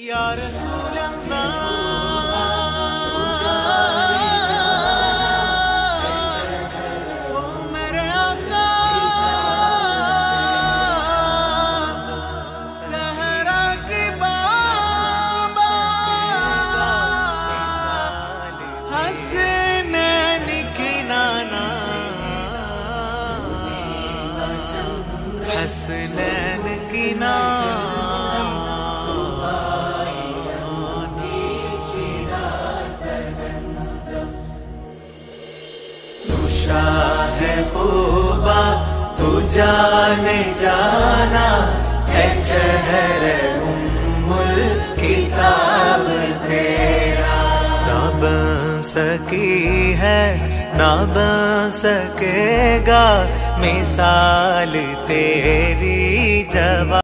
या रसूल अल्लाह ओ मेरे आका सहरा की बाबा हसनैन की नाना हसनैन की नाना है खूबा तू जाने जाना है चेहरे उम्मुल किताब तेरा ना बन सकी है ना बन सकेगा मिसाल तेरी जवा